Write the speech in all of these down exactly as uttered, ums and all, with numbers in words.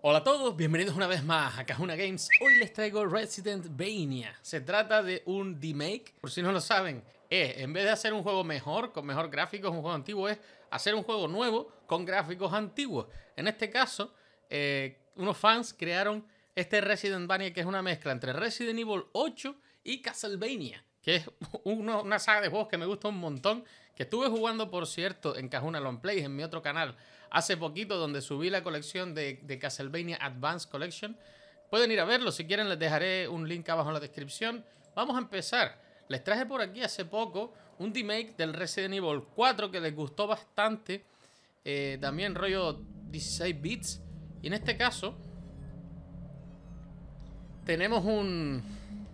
Hola a todos, bienvenidos una vez más a Kahuna Games. Hoy les traigo Residentvania. Se trata de un remake, por si no lo saben. Es, en vez de hacer un juego mejor, con mejor gráficos, un juego antiguo, es hacer un juego nuevo con gráficos antiguos. En este caso, eh, unos fans crearon este Residentvania, que es una mezcla entre Resident Evil ocho y Castlevania, que es uno, una saga de juegos que me gusta un montón, que estuve jugando, por cierto, en Kahuna Long Plays, en mi otro canal, hace poquito, donde subí la colección de, de Castlevania Advanced Collection. Pueden ir a verlo, si quieren les dejaré un link abajo en la descripción. Vamos a empezar. Les traje por aquí hace poco un remake del Resident Evil cuatro que les gustó bastante. Eh, también rollo dieciséis bits. Y en este caso tenemos un...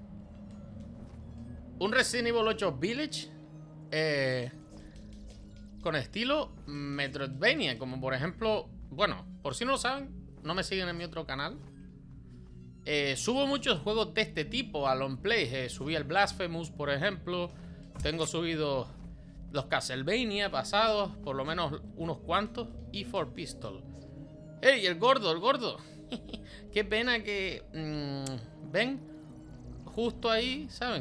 Un Resident Evil ocho Village. Eh... Con estilo Metroidvania, como por ejemplo, bueno, por si no lo saben, no me siguen en mi otro canal. Eh, subo muchos juegos de este tipo a Long Play. Eh, subí el Blasphemous, por ejemplo. Tengo subidos los Castlevania pasados, por lo menos unos cuantos. Y For Pistol. ¡Ey, el gordo, el gordo! Qué pena que... Mmm, ¿ven? Justo ahí, ¿saben?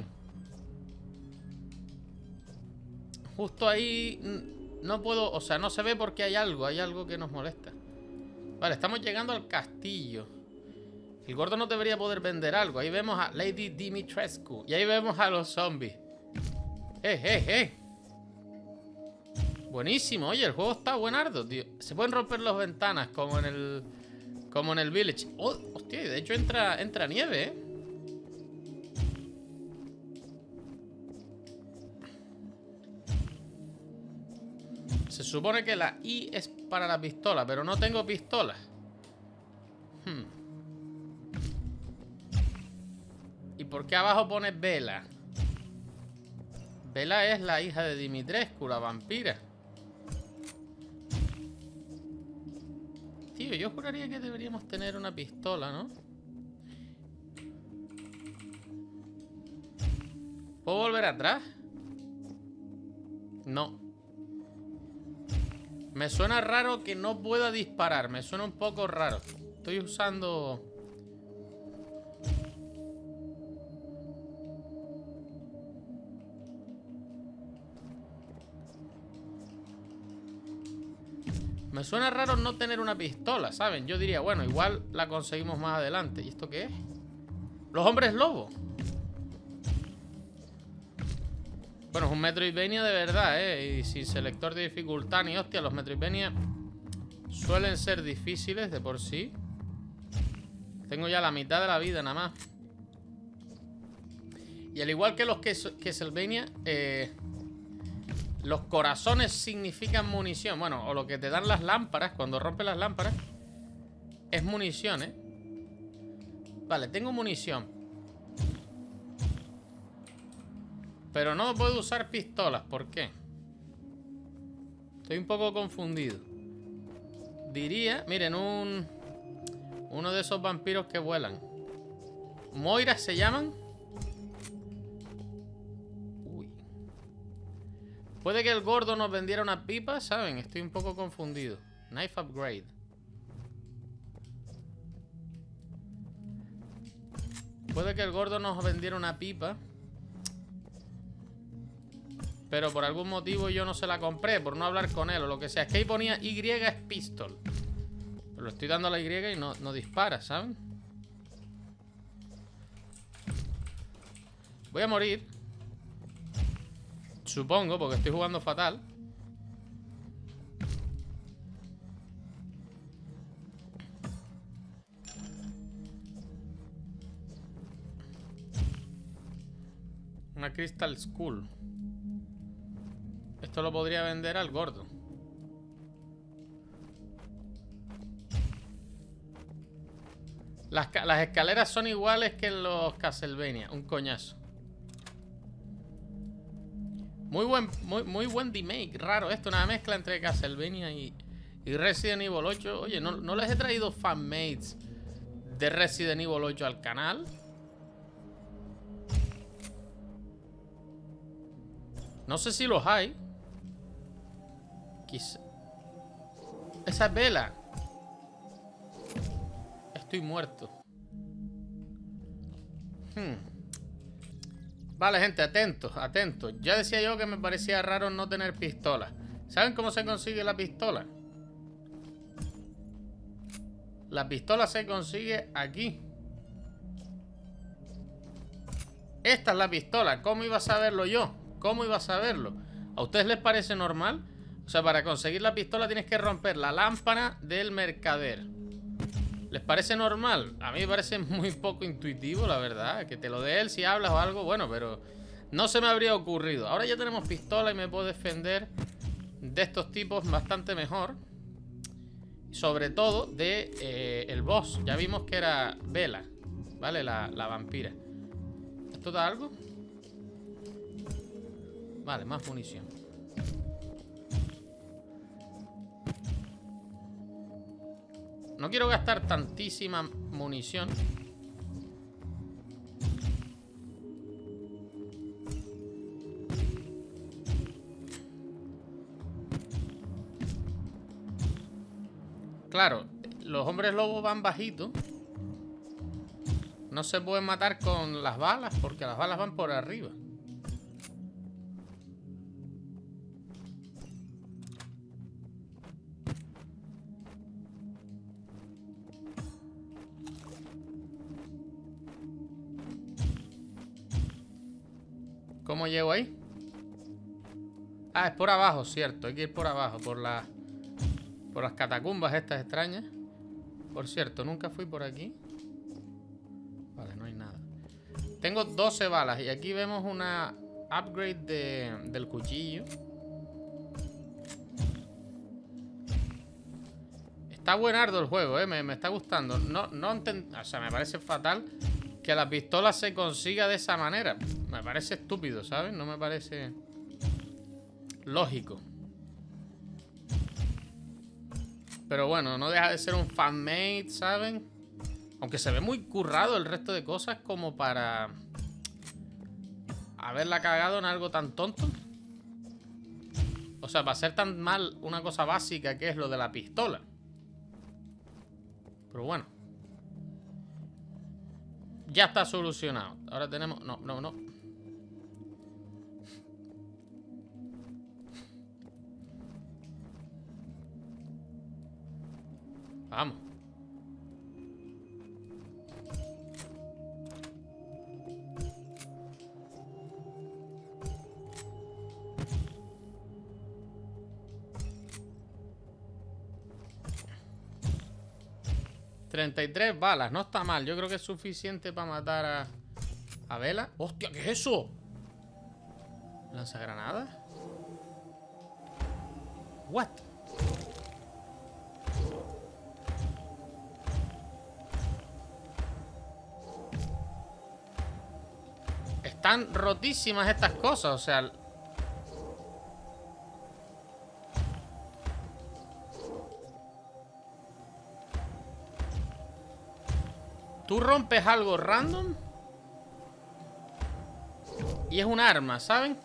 Justo ahí... No puedo, o sea, no se ve porque hay algo, hay algo que nos molesta. Vale, estamos llegando al castillo. El gordo no debería poder vender algo. Ahí vemos a Lady Dimitrescu. Y ahí vemos a los zombies. ¡Eh, eh, eh! Buenísimo, oye, el juego está buenardo, tío. Se pueden romper las ventanas como en el... Como en el Village. Oh, hostia, de hecho entra, entra nieve, ¿eh? Se supone que la I es para la pistola, pero no tengo pistola. Hmm. ¿Y por qué abajo pone Bella? Bella es la hija de Dimitrescu, la vampira. Tío, yo juraría que deberíamos tener una pistola, ¿no? ¿Puedo volver atrás? No. Me suena raro que no pueda disparar. Me suena un poco raro. Estoy usando... Me suena raro no tener una pistola, ¿saben? Yo diría, bueno, igual la conseguimos más adelante. ¿Y esto qué es? Los hombres lobo. Bueno, es un Metroidvania de verdad, ¿eh? Y sin selector de dificultad ni hostia. Los Metroidvania suelen ser difíciles de por sí. Tengo ya la mitad de la vida nada más. Y al igual que los Castlevania, eh, los corazones significan munición. Bueno, o lo que te dan las lámparas, cuando rompes las lámparas, es munición, ¿eh? Vale, tengo munición. Pero no puedo usar pistolas, ¿por qué? Estoy un poco confundido. Diría, miren, un... Uno de esos vampiros que vuelan. ¿Moiras se llaman? Uy. Puede que el gordo nos vendiera una pipa, ¿saben? Estoy un poco confundido. Knife upgrade. Puede que el gordo nos vendiera una pipa, pero por algún motivo yo no se la compré, por no hablar con él o lo que sea. Es que ahí ponía Y es pistol. Pero le estoy dando a la Y y no, no dispara, ¿saben? Voy a morir. Supongo, porque estoy jugando fatal. Una Crystal Skull. Esto lo podría vender al gordo. Las, las escaleras son iguales que en los Castlevania. Un coñazo. Muy buen, muy, muy buen remake. Raro esto, una mezcla entre Castlevania y, y Resident Evil ocho. Oye, ¿no, no les he traído fanmates de Resident Evil ocho al canal? No sé si los hay. Quizá... Esa es Bella. estoy muerto. Hmm. Vale, gente, atentos, atentos. Ya decía yo que me parecía raro no tener pistola. ¿Saben cómo se consigue la pistola? La pistola se consigue aquí. Esta es la pistola. ¿Cómo iba a saberlo yo? ¿Cómo iba a saberlo? ¿A ustedes les parece normal? O sea, para conseguir la pistola tienes que romper la lámpara del mercader. ¿Les parece normal? A mí me parece muy poco intuitivo, la verdad. Que te lo dé él si hablas o algo, bueno, pero no se me habría ocurrido. Ahora ya tenemos pistola y me puedo defender de estos tipos bastante mejor. Sobre todo de eh, el boss. Ya vimos que era Bella, ¿vale? La, la vampira. ¿Esto da algo? Vale, más munición. No quiero gastar tantísima munición. Claro, los hombres lobos van bajitos. No se pueden matar con las balas porque las balas van por arriba. ¿Cómo llego ahí? Ah, es por abajo, cierto. Hay que ir por abajo, por las por las catacumbas estas extrañas. Por cierto, nunca fui por aquí. Vale, no hay nada. Tengo doce balas y aquí vemos una upgrade de, del cuchillo. Está buenardo el juego, eh. Me, me está gustando. No, no ent- o sea, me parece fatal que la pistola se consiga de esa manera. Me parece estúpido, ¿sabes? No me parece lógico. Pero bueno, no deja de ser un fanmade, ¿saben? Aunque se ve muy currado el resto de cosas como para haberla cagado en algo tan tonto. O sea, para ser tan mal una cosa básica que es lo de la pistola. Pero bueno. Ya está solucionado. Ahora tenemos... No, no, no. Vamos. treinta y tres balas, no está mal. Yo creo que es suficiente para matar a, a Bella. ¡Hostia! ¿Qué es eso? ¿Lanzagranadas? ¿What? Están rotísimas estas cosas, o sea... Tú rompes algo random y es un arma, ¿saben?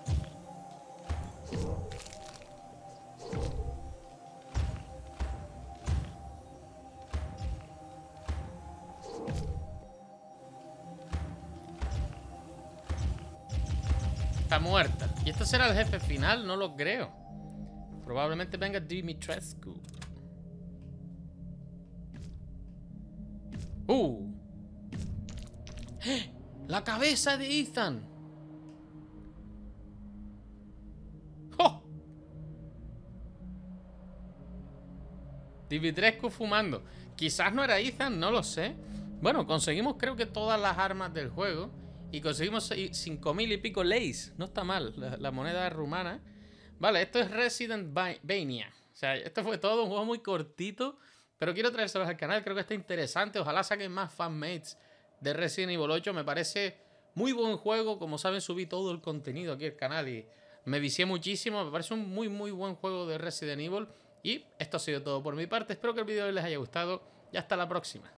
Está muerta. ¿Y este será el jefe final? No lo creo. Probablemente venga Dimitrescu. Uh. La cabeza de Ethan. ¡Oh! Dimitrescu fumando. Quizás no era Ethan, no lo sé. Bueno, conseguimos creo que todas las armas del juego. Y conseguimos cinco mil y pico leis. No está mal, la, la moneda rumana. Vale, esto es Resident Evil. O sea, esto fue todo, un juego muy cortito. Pero quiero traérselos al canal, creo que está interesante. Ojalá saquen más fanmates de Resident Evil ocho. Me parece muy buen juego. Como saben, subí todo el contenido aquí al canal y me vicié muchísimo. Me parece un muy, muy buen juego de Resident Evil. Y esto ha sido todo por mi parte. Espero que el vídeo les haya gustado y hasta la próxima.